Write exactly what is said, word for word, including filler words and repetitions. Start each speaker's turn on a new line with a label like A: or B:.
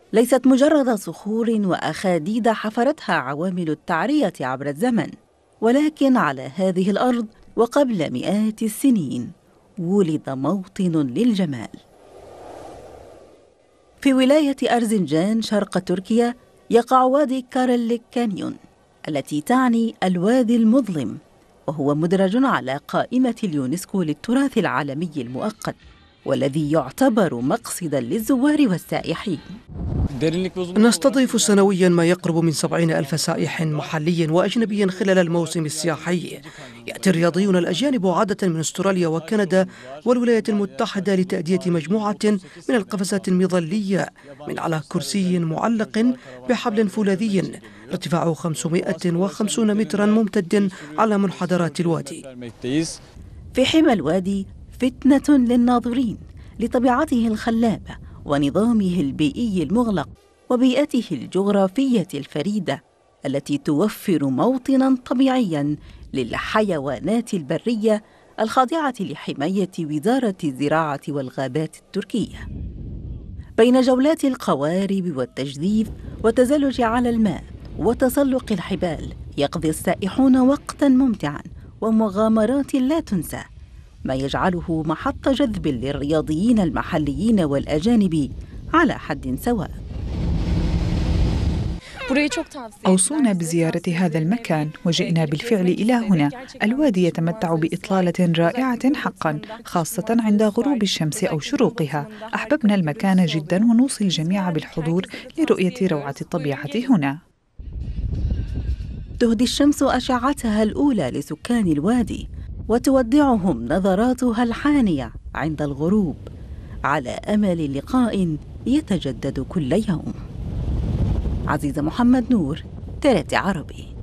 A: ليست مجرد صخور وأخاديد حفرتها عوامل التعرية عبر الزمن، ولكن على هذه الأرض وقبل مئات السنين ولد موطن للجمال. في ولاية أرزنجان شرق تركيا يقع وادي كارليك كانيون، التي تعني الوادي المظلم، وهو مدرج على قائمة اليونسكو للتراث العالمي المؤقت، والذي يعتبر مقصداً للزوار والسائحين.
B: نستضيف سنويا ما يقرب من سبعين ألف سائح محلي وأجنبي خلال الموسم السياحي. يأتي الرياضيون الأجانب عادة من أستراليا وكندا والولايات المتحدة لتأدية مجموعة من القفزات المظلية من على كرسي معلق بحبل فولاذي ارتفاعه خمسمائة وخمسين مترا ممتد على منحدرات الوادي.
A: في حمى الوادي فتنة للناظرين لطبيعته الخلابة ونظامه البيئي المغلق وبيئته الجغرافية الفريدة التي توفر موطناً طبيعياً للحيوانات البرية الخاضعة لحماية وزارة الزراعة والغابات التركية. بين جولات القوارب والتجديف والتزلج على الماء وتسلق الحبال يقضي السائحون وقتاً ممتعاً ومغامرات لا تنسى، ما يجعله محط جذب للرياضيين المحليين والأجانب على حد سواء.
C: أوصونا بزيارة هذا المكان وجئنا بالفعل إلى هنا. الوادي يتمتع بإطلالة رائعة حقا، خاصة عند غروب الشمس أو شروقها. أحببنا المكان جدا ونوصي الجميع بالحضور لرؤية روعة الطبيعة هنا.
A: تهدي الشمس أشعتها الأولى لسكان الوادي وتودعهم نظراتها الحانية عند الغروب، على أمل لقاء يتجدد كل يوم. عزيزة محمد نور، ترى تي عربي.